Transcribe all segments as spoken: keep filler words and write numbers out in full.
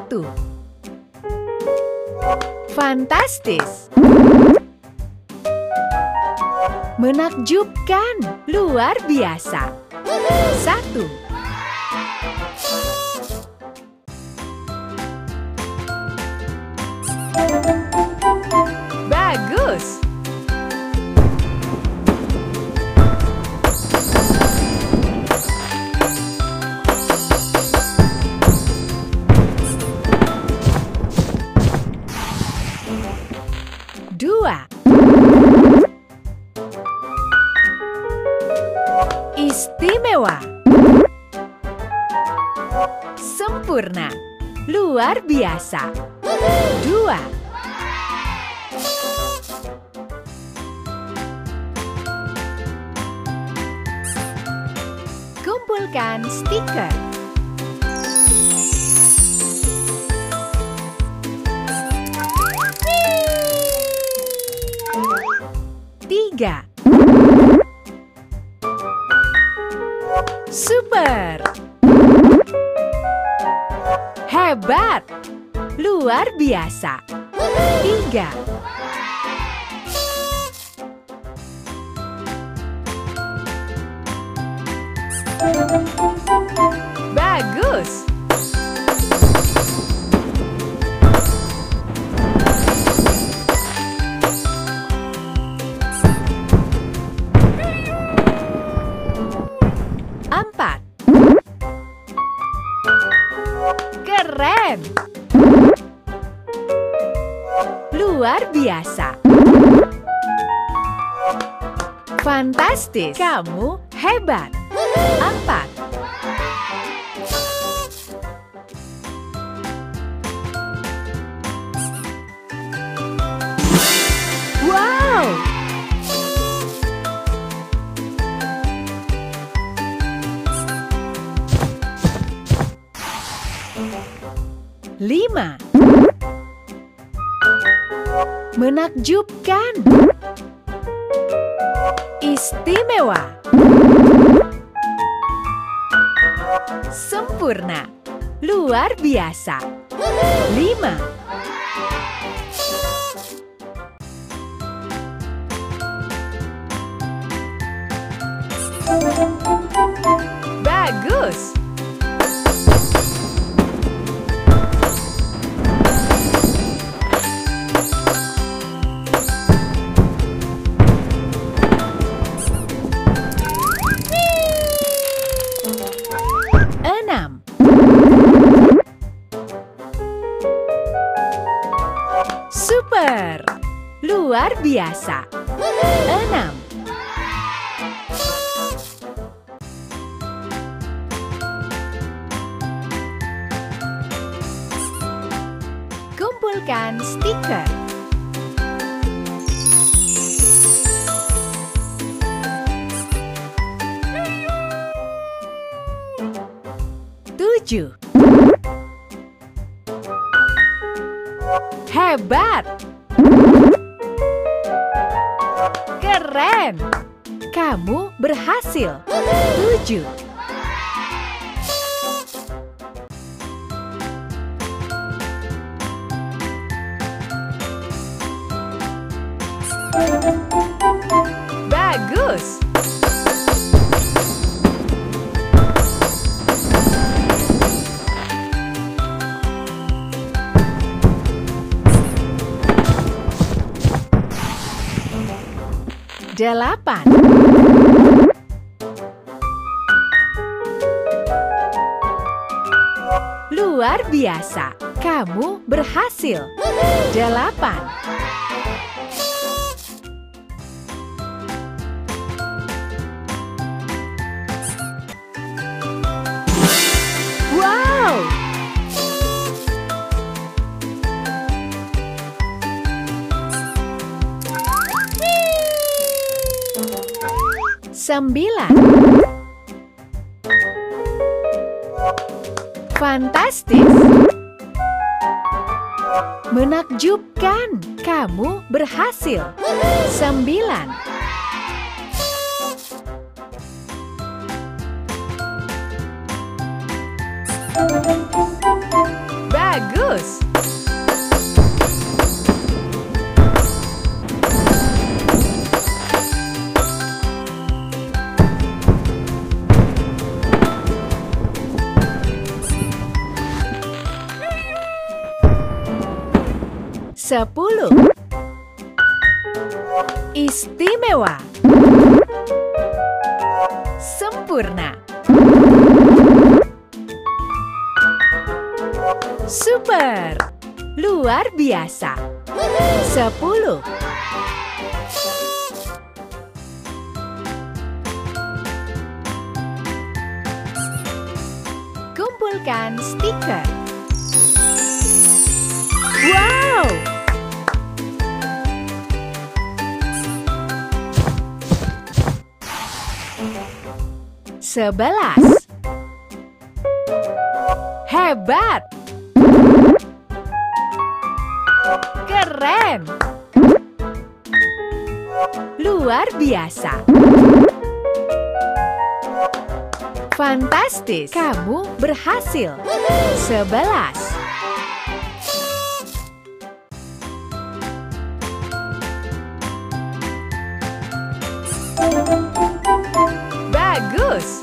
satu. Fantastis. Menakjubkan, luar biasa. Satu. Bagus. Dua. Istimewa. Sempurna. Luar biasa. Dua. Kumpulkan stiker. Tiga. Super. Hebat. Luar biasa. Tiga. Bagus. Empat. Keren. Luar biasa. Fantastis. Kamu hebat. Empat. Wow. Lima. Menakjubkan. Istimewa. Sempurna. Luar biasa. Lima. Bagus. Enam. Super. Luar biasa. Enam. Kumpulkan stiker. Tujuh. Hebat. Keren. Kamu berhasil. Tujuh. Bagus. Delapan. Luar biasa. Kamu berhasil. Delapan. Wow. Sembilan. Fantastis. Menakjubkan. Kamu berhasil. Sembilan. Bagus. Bagus! Sepuluh. Istimewa. Sempurna. Super. Luar biasa. Sepuluh. Kumpulkan stiker. Wow! Sebelas. Hebat! Keren! Luar biasa! Fantastis! Kamu berhasil! Sebelas. Bagus!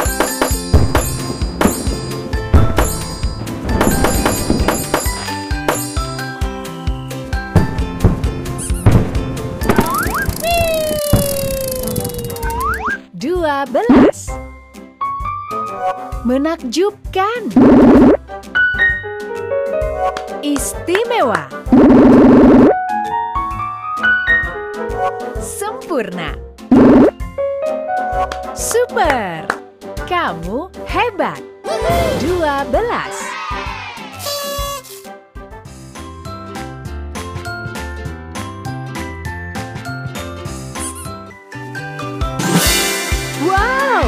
Dua belas. Menakjubkan. Istimewa. Sempurna. Super. Kamu hebat. Dua belas. Wow!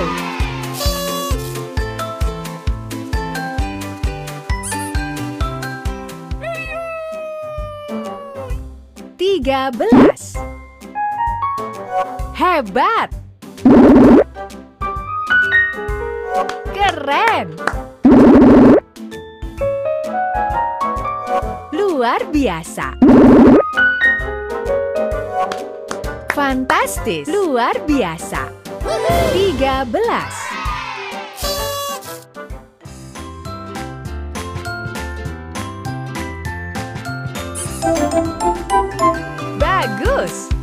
Tiga belas. Hebat! Keren! Luar biasa! Fantastis! Luar biasa! Tiga belas. Bagus!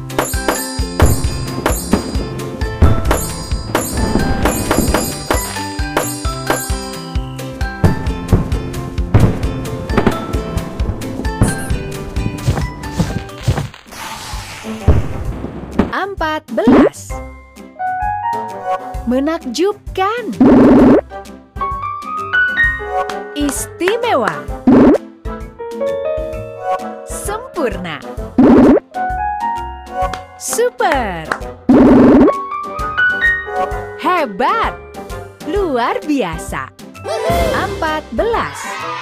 Empat belas. Menakjubkan. Istimewa. Sempurna. Super. Hebat. Luar biasa. Empat belas.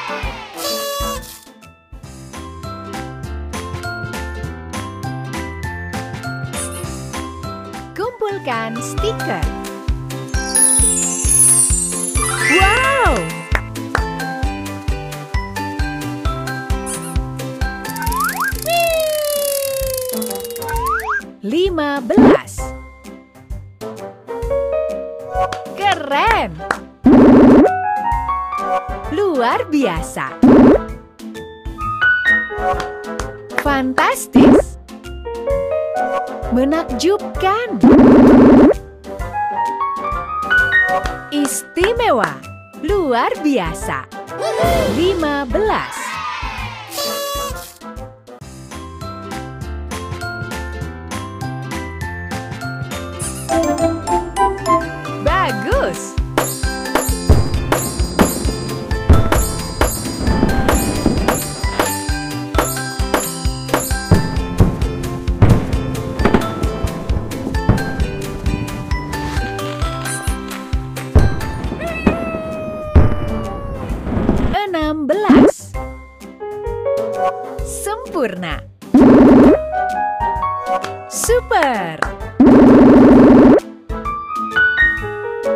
Kumpulkan stiker. Wow! Lima belas. Keren! Luar biasa! Fantastis! Menakjubkan! Istimewa! Luar biasa! Lima belas. Bagus! Enam belas. Sempurna. Super.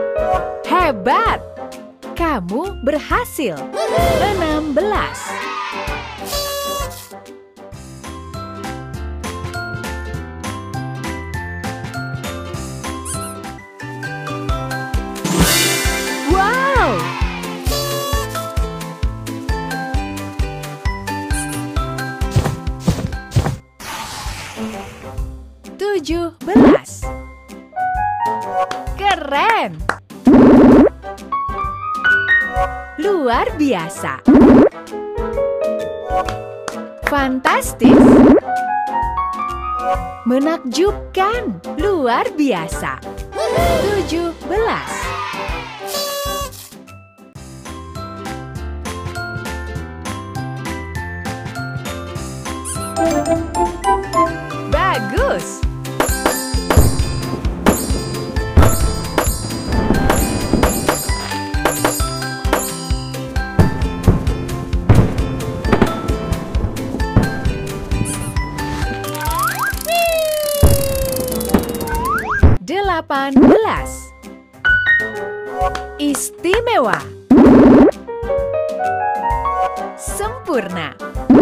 Hebat. Kamu berhasil. Enam belas. Keren! Luar biasa! Fantastis! Menakjubkan! Luar biasa! Tujuh belas. Bagus! Delapan belas. Istimewa. Sempurna.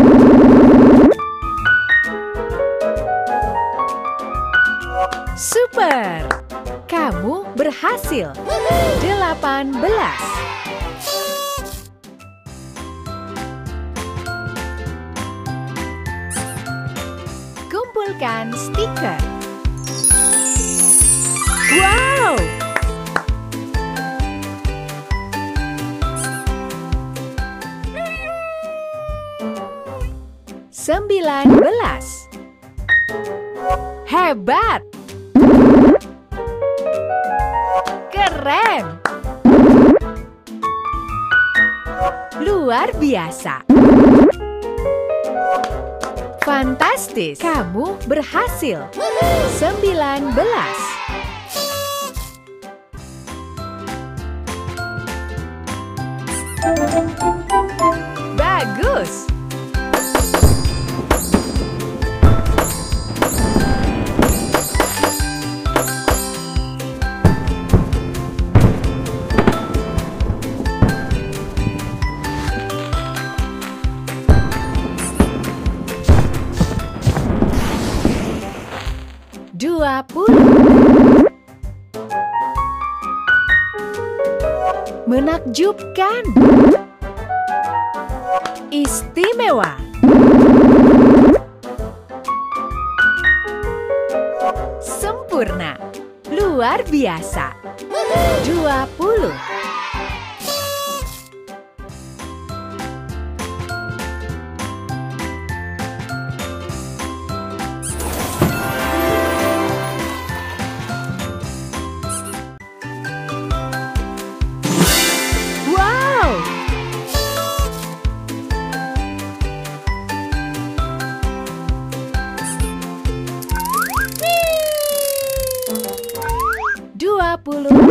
Super! Kamu berhasil. Delapan belas. Kumpulkan stiker. Wow! Sembilan belas. Hebat! Keren! Luar biasa! Fantastis! Kamu berhasil. Sembilan belas. Bagus! Dua puluh. Menakjubkan. Istimewa. Sempurna. Luar biasa. Dua puluh. Dua puluh